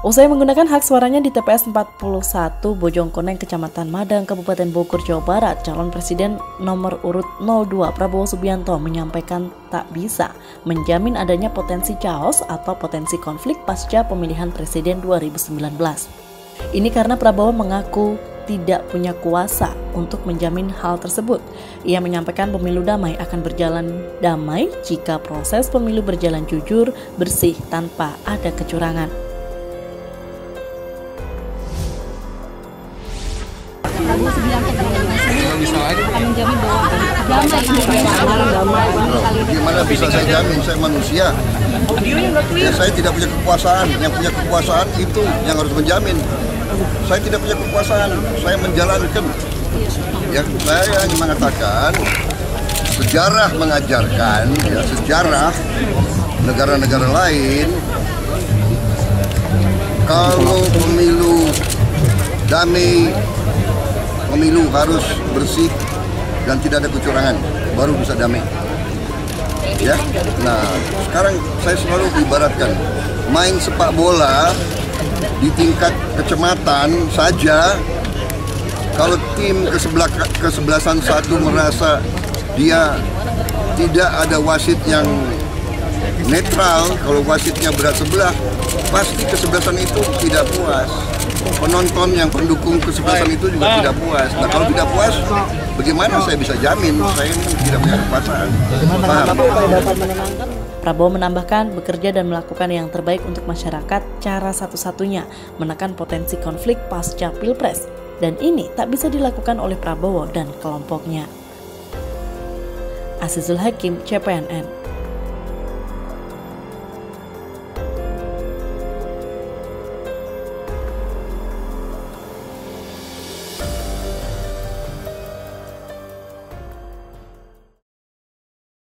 Usai menggunakan hak suaranya di TPS 41 Bojongkoneng, Kecamatan Madang, Kabupaten Bogor, Jawa Barat, calon presiden nomor urut 02 Prabowo Subianto menyampaikan tak bisa menjamin adanya potensi chaos atau potensi konflik pasca pemilihan presiden 2019. Ini karena Prabowo mengaku tidak punya kuasa untuk menjamin hal tersebut. Ia menyampaikan pemilu damai akan berjalan damai jika proses pemilu berjalan jujur, bersih, tanpa ada kecurangan. Prabowo Subianto akan menjamin bahwa damai. Gimana bisa saya jamin? Saya manusia. Ya, saya tidak punya kekuasaan. Yang punya kekuasaan itu yang harus menjamin. Saya tidak punya kekuasaan. Saya menjalankan. Ya, saya hanya mengatakan sejarah mengajarkan, ya, sejarah negara-negara lain kalau pemilu damai, pemilu harus bersih dan tidak ada kecurangan, baru bisa damai. Ya, nah sekarang saya selalu ibaratkan main sepak bola di tingkat kecamatan saja. Kalau tim kesebelasan satu merasa dia tidak ada wasit yang netral, kalau wasitnya berat sebelah, pasti kesebelasan itu tidak puas. Penonton yang pendukung kesebelasan itu juga tidak puas. Nah, kalau tidak puas, bagaimana saya bisa jamin? Saya ini tidak punya kekuasaan. Prabowo menambahkan bekerja dan melakukan yang terbaik untuk masyarakat cara satu-satunya menekan potensi konflik pasca Pilpres. Dan ini tak bisa dilakukan oleh Prabowo dan kelompoknya. Azizul Hakim, CPNN.